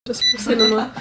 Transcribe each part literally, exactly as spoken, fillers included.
Das bisschen nochmal.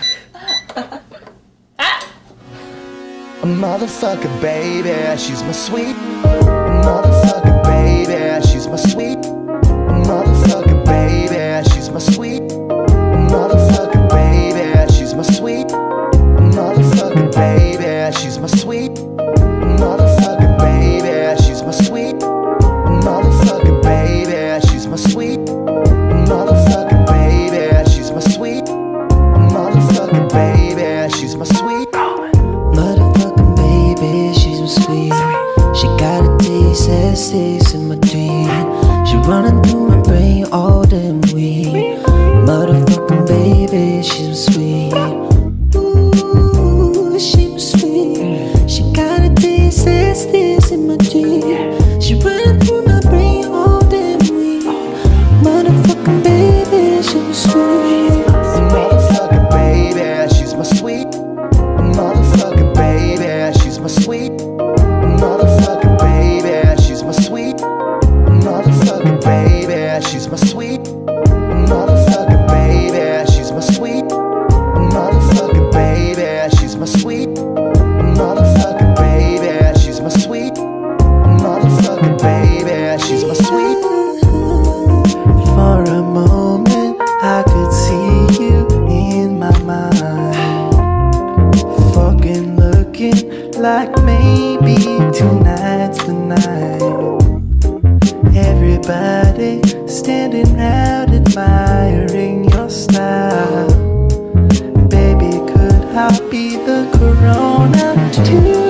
A motherfucker baby, she's my sweet. A motherfucker baby, she's my sweet. A motherfucker baby, she's my sweet. A motherfucker baby, she's my sweet. A motherfucker baby, she's my sweet. A motherfucker baby, she's my sweet. A motherfucker baby, she's my sweet. A motherfucker baby, she's my sweet. A motherfucker baby, she's my sweet. Motherfucking baby, she's my sweet. She got a taste that sticks in my dream. She running through my brain all damn week. Motherfucking baby, she's my sweet. Ooh, she's my sweet. She got a taste that sticks in my dream. She running through my brain all damn week. Motherfucking baby, she's my sweet. Motherfucker baby, she's my sweet. Motherfucker baby, she's my sweet. Motherfucker baby, she's my sweet. Motherfucker baby, she's my sweet. Motherfucker baby, she's my sweet. Motherfucker baby, she's my sweet. Motherfucker baby, she's my sweet. Motherfucker baby, she's my sweet. For a moment, I could see you in my mind. Fucking looking like maybe tonight's the night. Everybody standing out admiring your style. Baby, could I be the corona too?